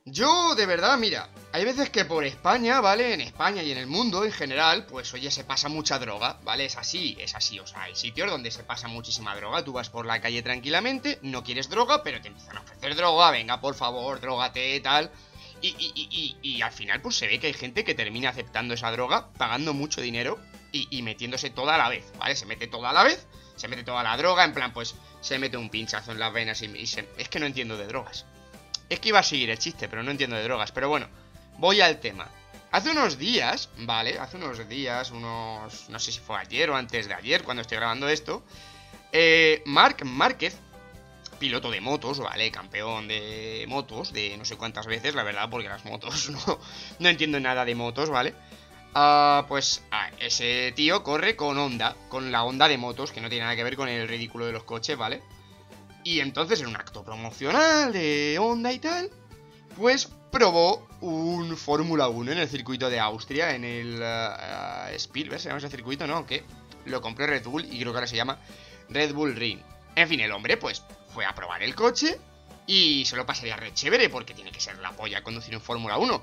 Yo, de verdad, mira, hay veces que por España, ¿vale? En España y en el mundo en general, pues oye, se pasa mucha droga, ¿vale? Es así, o sea, hay sitios donde se pasa muchísima droga, tú vas por la calle tranquilamente, no quieres droga, pero te empiezan a ofrecer droga, venga, por favor, drógate, tal. Y al final, pues se ve que hay gente que termina aceptando esa droga, pagando mucho dinero y metiéndose toda a la vez, ¿vale? Se mete toda a la vez, se mete toda la droga, en plan, pues se mete un pinchazo en las venas es que no entiendo de drogas. Es que iba a seguir el chiste, pero no entiendo de drogas. Pero bueno, voy al tema. Hace unos días, ¿vale? Hace unos días, no sé si fue ayer o antes de ayer, cuando estoy grabando esto, Marc Márquez, piloto de motos, ¿vale? Campeón de motos, de no sé cuántas veces, la verdad, porque las motos no entiendo nada de motos, ¿vale? Ese tío corre con Honda, con la Honda de motos, que no tiene nada que ver con el ridículo de los coches, ¿vale? Y entonces en un acto promocional de Honda y tal, pues probó un Fórmula 1 en el circuito de Austria, en el Spielberg, se llama ese circuito, ¿no? Que lo compró Red Bull y creo que ahora se llama Red Bull Ring. En fin, el hombre pues fue a probar el coche y se lo pasaría re chévere porque tiene que ser la polla conducir un Fórmula 1.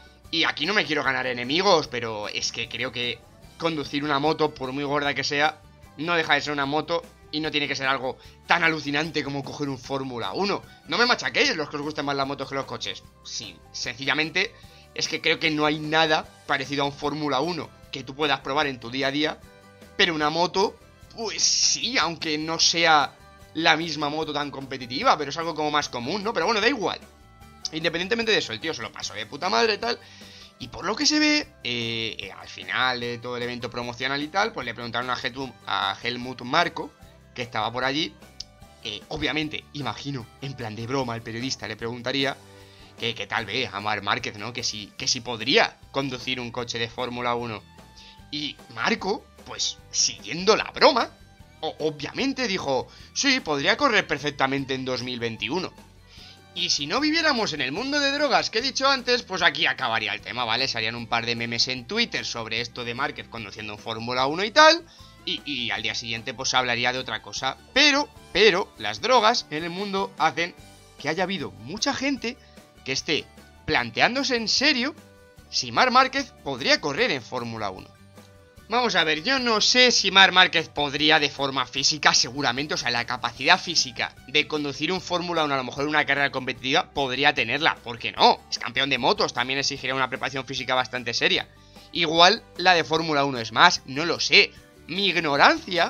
Y aquí no me quiero ganar enemigos, pero es que creo que conducir una moto, por muy gorda que sea, no deja de ser una moto y no tiene que ser algo tan alucinante como coger un Fórmula 1. No me machaquéis los que os gusten más las motos que los coches. Sí, sencillamente es que creo que no hay nada parecido a un Fórmula 1 que tú puedas probar en tu día a día. Pero una moto, pues sí, aunque no sea la misma moto tan competitiva, pero es algo como más común, ¿no? Pero bueno, da igual. Independientemente de eso, el tío se lo pasó de puta madre y tal. Y por lo que se ve, al final de todo el evento promocional y tal, pues le preguntaron a Helmut Marko, que estaba por allí. Obviamente, imagino, en plan de broma, el periodista le preguntaría que tal vez a Marc Márquez, ¿no? Que si podría conducir un coche de Fórmula 1. Y Marko, pues siguiendo la broma, obviamente dijo, sí, podría correr perfectamente en 2021. Y si no viviéramos en el mundo de drogas que he dicho antes, pues aquí acabaría el tema, ¿vale? Se harían un par de memes en Twitter sobre esto de Márquez conduciendo un Fórmula 1 y tal. Y al día siguiente pues se hablaría de otra cosa. Pero, las drogas en el mundo hacen que haya habido mucha gente que esté planteándose en serio si Marc Márquez podría correr en Fórmula 1. Vamos a ver, yo no sé si Marc Márquez podría de forma física, seguramente, o sea, la capacidad física de conducir un Fórmula 1, a lo mejor en una carrera competitiva, podría tenerla, ¿por qué no? Es campeón de motos, también exigiría una preparación física bastante seria. Igual la de Fórmula 1 es más, no lo sé. Mi ignorancia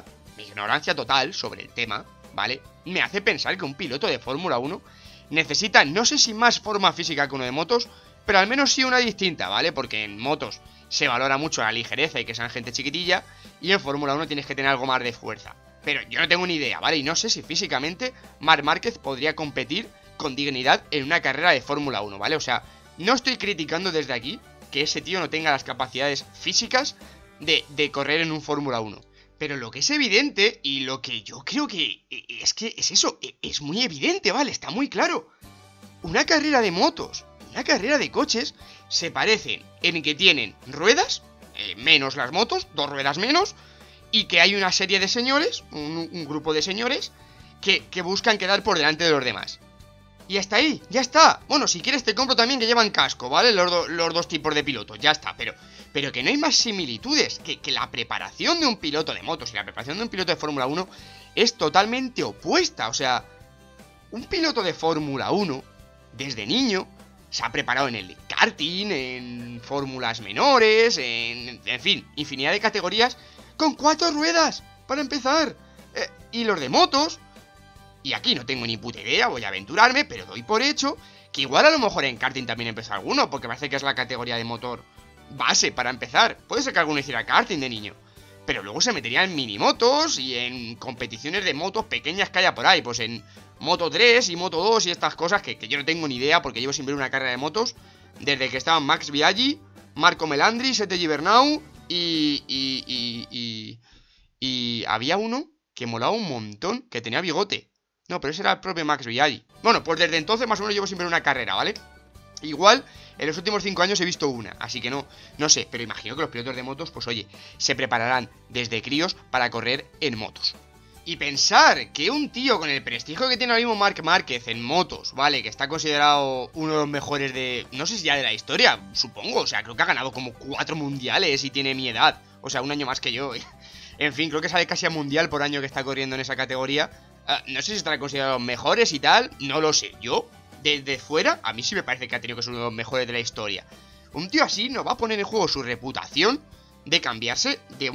total sobre el tema, ¿vale? Me hace pensar que un piloto de Fórmula 1 necesita, no sé si más forma física que uno de motos, pero al menos sí una distinta, ¿vale? Porque en motos se valora mucho la ligereza y que sean gente chiquitilla, y en Fórmula 1 tienes que tener algo más de fuerza. Pero yo no tengo ni idea, ¿vale? Y no sé si físicamente Marc Márquez podría competir con dignidad en una carrera de Fórmula 1, ¿vale? O sea, no estoy criticando desde aquí que ese tío no tenga las capacidades físicas de correr en un Fórmula 1. Pero lo que es evidente, y lo que yo creo que es eso, es muy evidente, ¿vale? Está muy claro. Una carrera de motos, una carrera de coches, se parecen en que tienen ruedas, menos las motos, 2 ruedas menos, y que hay una serie de señores, un grupo de señores, que buscan quedar por delante de los demás. Y hasta ahí, ya está. Bueno, si quieres te compro también que llevan casco, ¿vale? Los dos tipos de pilotos, ya está. Pero que no hay más similitudes. Que la preparación de un piloto de motos y la preparación de un piloto de Fórmula 1 es totalmente opuesta. O sea, un piloto de Fórmula 1, desde niño, se ha preparado en el karting, en fórmulas menores, en fin, infinidad de categorías, con 4 ruedas, para empezar. Y los de motos... Y aquí no tengo ni puta idea, voy a aventurarme, pero doy por hecho que igual a lo mejor en karting también empezó alguno, porque parece que es la categoría de motor base para empezar. Puede ser que alguno hiciera karting de niño, pero luego se metería en minimotos y en competiciones de motos pequeñas que haya por ahí, pues en Moto 3 y Moto 2 y estas cosas que yo no tengo ni idea, porque llevo sin ver una carrera de motos desde que estaban Max Biaggi, Marco Melandri, Sete Gibernau y había uno que molaba un montón, que tenía bigote. No, pero ese era el propio Max Biaggi. Bueno, pues desde entonces más o menos llevo sin ver una carrera, ¿vale? Igual, en los últimos 5 años he visto una, así que no sé, pero imagino que los pilotos de motos, pues oye, se prepararán desde críos para correr en motos. Y pensar que un tío con el prestigio que tiene ahora mismo Marc Márquez en motos, ¿vale? Que está considerado uno de los mejores de... no sé si ya de la historia, supongo. O sea, creo que ha ganado como 4 mundiales y tiene mi edad. O sea, un año más que yo. En fin, creo que sale casi a mundial por año que está corriendo en esa categoría. No sé si estará considerado los mejores y tal, no lo sé. Yo, desde fuera, a mí sí me parece que ha tenido que ser uno de los mejores de la historia. Un tío así no va a poner en juego su reputación de cambiarse de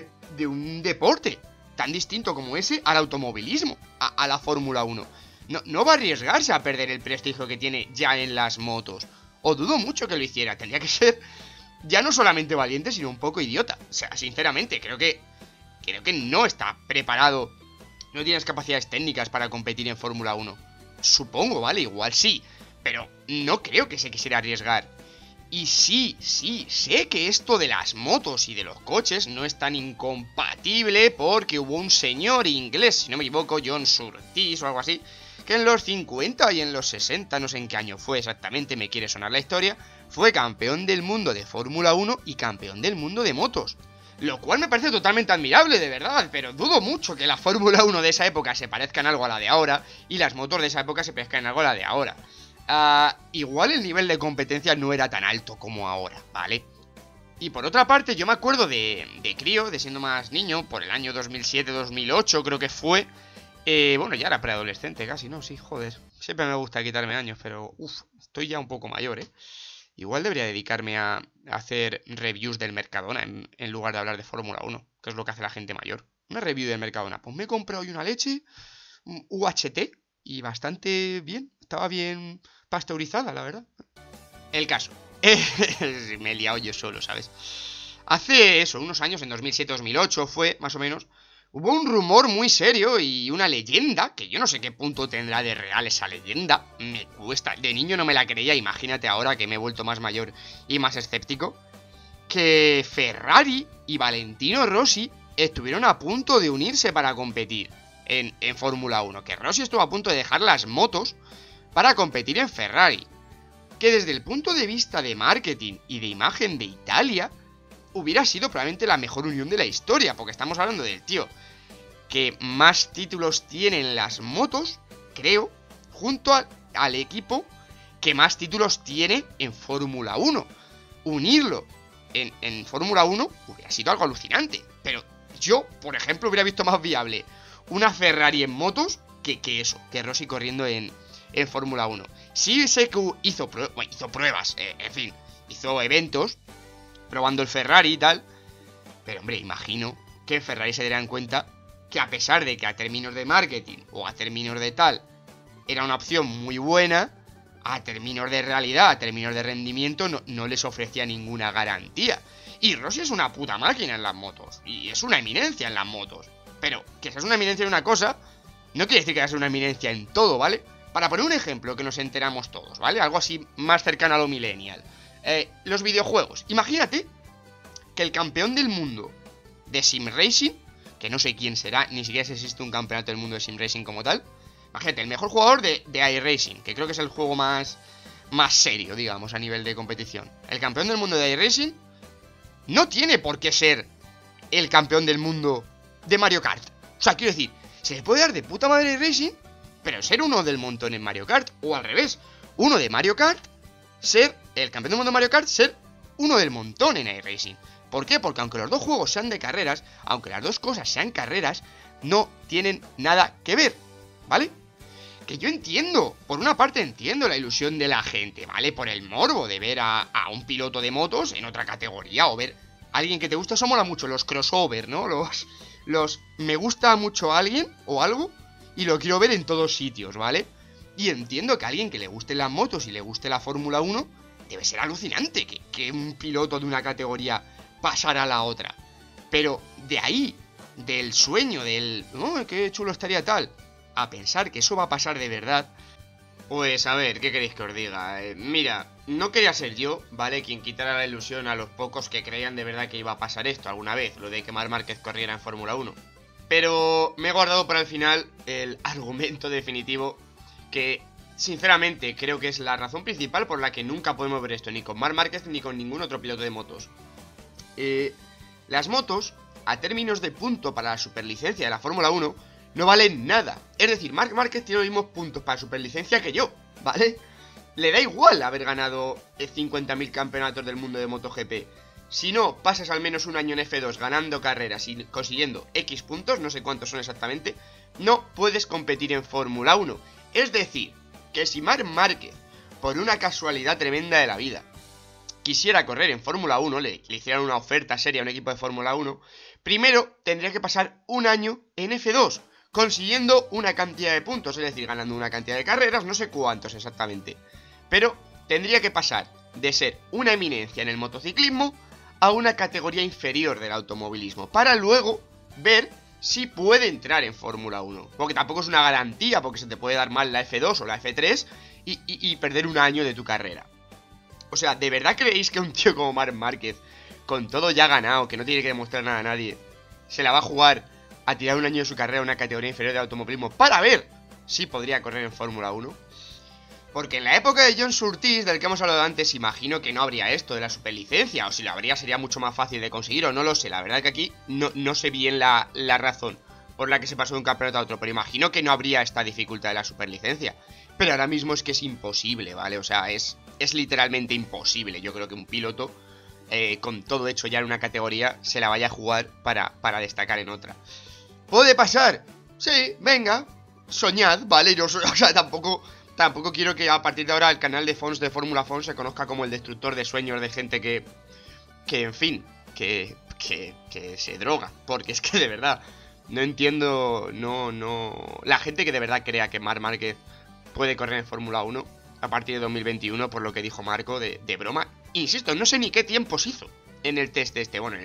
un deporte tan distinto como ese al automovilismo, a la Fórmula 1. No va a arriesgarse a perder el prestigio que tiene ya en las motos. O dudo mucho que lo hiciera. Tendría que ser ya no solamente valiente, sino un poco idiota. O sea, sinceramente, creo que no está preparado. No tienes capacidades técnicas para competir en Fórmula 1. Supongo, ¿vale? Igual sí. Pero no creo que se quisiera arriesgar. Y sí, sé que esto de las motos y de los coches no es tan incompatible porque hubo un señor inglés, si no me equivoco, John Surtees o algo así, que en los 50 y en los 60, no sé en qué año fue exactamente, me quiere sonar la historia, fue campeón del mundo de Fórmula 1 y campeón del mundo de motos. Lo cual me parece totalmente admirable, de verdad, pero dudo mucho que la Fórmula 1 de esa época se parezca en algo a la de ahora y las motos de esa época se parezcan en algo a la de ahora. Igual el nivel de competencia no era tan alto como ahora, ¿vale? Y por otra parte, yo me acuerdo de crío, de siendo más niño, por el año 2007-2008 creo que fue. Bueno, ya era preadolescente casi, ¿no? Sí, joder. Siempre me gusta quitarme años, pero estoy ya un poco mayor, ¿eh? Igual debería dedicarme a hacer reviews del Mercadona en lugar de hablar de Fórmula 1, que es lo que hace la gente mayor. Una review del Mercadona. Pues me he comprado hoy una leche, UHT, y bastante bien. Estaba bien pasteurizada, la verdad. El caso. Me he liado yo solo, ¿sabes? Hace eso, unos años, en 2007-2008 fue, más o menos, hubo un rumor muy serio y una leyenda, que yo no sé qué punto tendrá de real esa leyenda, me cuesta, de niño no me la creía, imagínate ahora que me he vuelto más mayor y más escéptico, que Ferrari y Valentino Rossi estuvieron a punto de unirse para competir en Fórmula 1, que Rossi estuvo a punto de dejar las motos para competir en Ferrari, que desde el punto de vista de marketing y de imagen de Italia, hubiera sido probablemente la mejor unión de la historia, porque estamos hablando del tío que más títulos tiene en las motos, creo, junto al equipo que más títulos tiene en Fórmula 1. Unirlo en Fórmula 1 hubiera sido algo alucinante, pero yo, por ejemplo, hubiera visto más viable una Ferrari en motos que Rossi corriendo en Fórmula 1. Sí sé que hizo pruebas, en fin, hizo eventos probando el Ferrari y tal, pero hombre, imagino que en Ferrari se darán cuenta que a pesar de que a términos de marketing o a términos de tal era una opción muy buena, a términos de realidad, a términos de rendimiento no les ofrecía ninguna garantía. Y Rossi es una puta máquina en las motos, y es una eminencia en las motos, pero que seas una eminencia en una cosa no quiere decir que seas una eminencia en todo, ¿vale? Para poner un ejemplo que nos enteramos todos, ¿vale? Algo así más cercano a lo millennial. Los videojuegos. Imagínate que el campeón del mundo de Sim Racing, que no sé quién será, ni siquiera si existe un campeonato del mundo de Sim Racing como tal. Imagínate, el mejor jugador de iRacing, que creo que es el juego más serio, digamos, a nivel de competición. El campeón del mundo de iRacing no tiene por qué ser el campeón del mundo de Mario Kart. O sea, quiero decir, se le puede dar de puta madre iRacing, pero ser uno del montón en Mario Kart, o al revés, uno de Mario Kart, ser el campeón del mundo de Mario Kart, ser uno del montón en iRacing. ¿Por qué? Porque aunque los dos juegos sean de carreras, aunque las dos cosas sean carreras, no tienen nada que ver, ¿vale? Que yo entiendo, por una parte entiendo la ilusión de la gente, ¿vale? Por el morbo de ver a un piloto de motos en otra categoría, o ver a alguien que te gusta, eso mola mucho, los crossover, ¿no? Los me gusta mucho a alguien o algo y lo quiero ver en todos sitios, ¿vale? Y entiendo que a alguien que le guste las motos y le guste la Fórmula 1, debe ser alucinante que un piloto de una categoría pasara a la otra. Pero de ahí, del sueño, oh, qué chulo estaría tal, a pensar que eso va a pasar de verdad, pues a ver, ¿qué queréis que os diga? Mira, no quería ser yo, ¿vale? Quien quitara la ilusión a los pocos que creían de verdad que iba a pasar esto alguna vez, lo de que Marc Márquez corriera en Fórmula 1. Pero me he guardado para el final el argumento definitivo que, sinceramente, creo que es la razón principal por la que nunca podemos ver esto, ni con Marc Márquez ni con ningún otro piloto de motos. Las motos, a términos de punto para la superlicencia de la Fórmula 1, no vale nada. Es decir, Marc Márquez tiene los mismos puntos para superlicencia que yo, ¿vale? Le da igual haber ganado 50.000 campeonatos del mundo de MotoGP. Si no pasas al menos un año en F2 ganando carreras y consiguiendo X puntos, no sé cuántos son exactamente, no puedes competir en Fórmula 1. Es decir, que si Marc Márquez, por una casualidad tremenda de la vida, quisiera correr en Fórmula 1, le hicieran una oferta seria a un equipo de Fórmula 1, primero tendría que pasar un año en F2, consiguiendo una cantidad de puntos, es decir, ganando una cantidad de carreras, no sé cuántos exactamente. Pero tendría que pasar de ser una eminencia en el motociclismo a una categoría inferior del automovilismo, para luego ver si puede entrar en Fórmula 1. Porque tampoco es una garantía, porque se te puede dar mal la F2 o la F3 y perder un año de tu carrera. O sea, ¿de verdad creéis que un tío como Marc Márquez, con todo ya ganado, que no tiene que demostrar nada a nadie, se la va a jugar a tirar un año de su carrera a una categoría inferior de automovilismo para ver si podría correr en Fórmula 1? Porque en la época de John Surtees, del que hemos hablado antes, imagino que no habría esto de la superlicencia, o si lo habría sería mucho más fácil de conseguir, o no lo sé. La verdad que aquí no sé bien la razón por la que se pasó de un campeonato a otro, pero imagino que no habría esta dificultad de la superlicencia. Pero ahora mismo es que es imposible, ¿vale? O sea, es literalmente imposible. Yo creo que un piloto, con todo hecho ya en una categoría, se la vaya a jugar para destacar en otra. ¿Puede pasar? Sí, venga, soñad, ¿vale? Yo, o sea, Tampoco quiero que a partir de ahora el canal de Fons de Fórmula Fons se conozca como el destructor de sueños de gente que en fin, que se droga. Porque es que de verdad, no entiendo, la gente que de verdad crea que Marc Márquez puede correr en Fórmula 1 a partir de 2021, por lo que dijo Marco, de broma. Insisto, no sé ni qué tiempos hizo en el test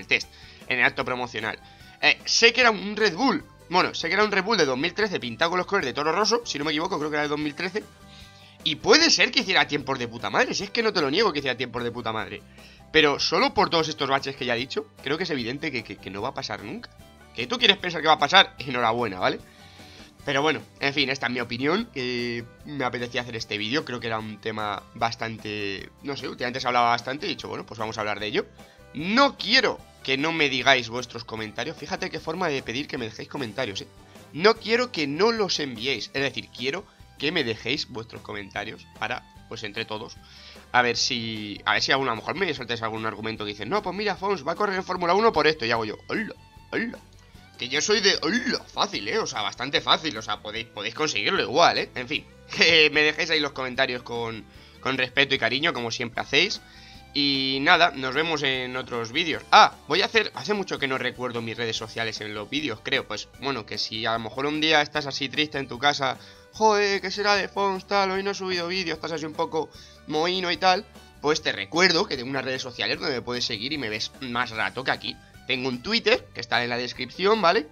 en el acto promocional. Sé que era un Red Bull. Bueno, sé que era un Red Bull de 2013 pintado con los colores de Toro Rosso, si no me equivoco, creo que era de 2013. Y puede ser que hiciera tiempos de puta madre, si es que no te lo niego que hiciera tiempos de puta madre. Pero solo por todos estos baches que ya he dicho, creo que es evidente que no va a pasar nunca. Que tú quieres pensar que va a pasar, enhorabuena, ¿vale? Pero bueno, en fin, esta es mi opinión. Me apetecía hacer este vídeo, creo que era un tema bastante... No sé, últimamente se hablaba bastante y he dicho, bueno, pues vamos a hablar de ello. No quiero que no me digáis vuestros comentarios. Fíjate qué forma de pedir que me dejéis comentarios, No quiero que no los enviéis. Es decir, quiero que me dejéis vuestros comentarios para, pues entre todos, a ver si a lo mejor me soltáis algún argumento que dicen, no, pues mira, Fons va a correr en Fórmula 1 por esto. Y hago yo, hola, hola. Que yo soy de, hola, fácil, o sea, bastante fácil. O sea, podéis conseguirlo igual, En fin, que me dejéis ahí los comentarios con respeto y cariño, como siempre hacéis. Y nada, nos vemos en otros vídeos. Voy a hacer... Hace mucho que no recuerdo mis redes sociales en los vídeos, creo. Pues bueno, que si a lo mejor un día estás así triste en tu casa, joder, ¿qué será de Fons, tal? Hoy no he subido vídeos, estás así un poco mohino y tal. Pues te recuerdo que tengo unas redes sociales donde me puedes seguir y me ves más rato que aquí. Tengo un Twitter, que está en la descripción, ¿vale?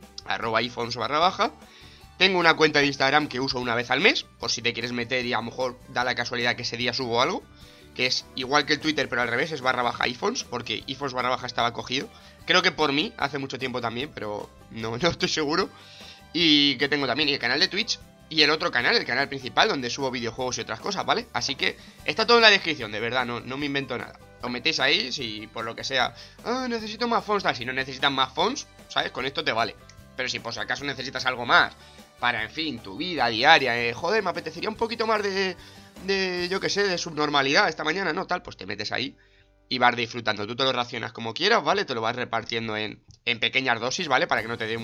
@ifons_. Tengo una cuenta de Instagram que uso una vez al mes, por si te quieres meter y a lo mejor da la casualidad que ese día subo algo. Que es igual que el Twitter, pero al revés, es _ifons, porque ifons _ estaba cogido. Creo que por mí, hace mucho tiempo también, pero no estoy seguro. Y que tengo también el canal de Twitch y el otro canal, el canal principal, donde subo videojuegos y otras cosas, ¿vale? Así que está todo en la descripción, de verdad, no me invento nada. Os metéis ahí, si por lo que sea, necesito más fonts, tal. Si no necesitas más fonts, ¿sabes? Con esto te vale. Pero si por si acaso necesitas algo más para, en fin, tu vida diaria, joder, me apetecería un poquito más de yo que sé, de subnormalidad esta mañana, ¿no? Tal, pues te metes ahí y vas disfrutando. Tú te lo racionas como quieras, ¿vale? Te lo vas repartiendo en pequeñas dosis, ¿vale? Para que no te dé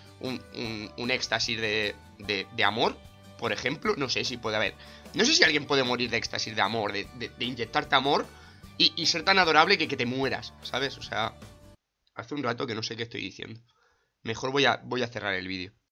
un éxtasis de amor, por ejemplo. No sé si puede haber. No sé si alguien puede morir de éxtasis de amor, de inyectarte amor y ser tan adorable que te mueras, ¿sabes? O sea, hace un rato que no sé qué estoy diciendo. Mejor voy a cerrar el vídeo.